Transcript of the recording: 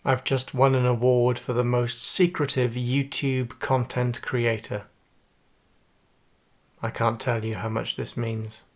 I've just won an award for the most secretive YouTube content creator. I can't tell you how much this means.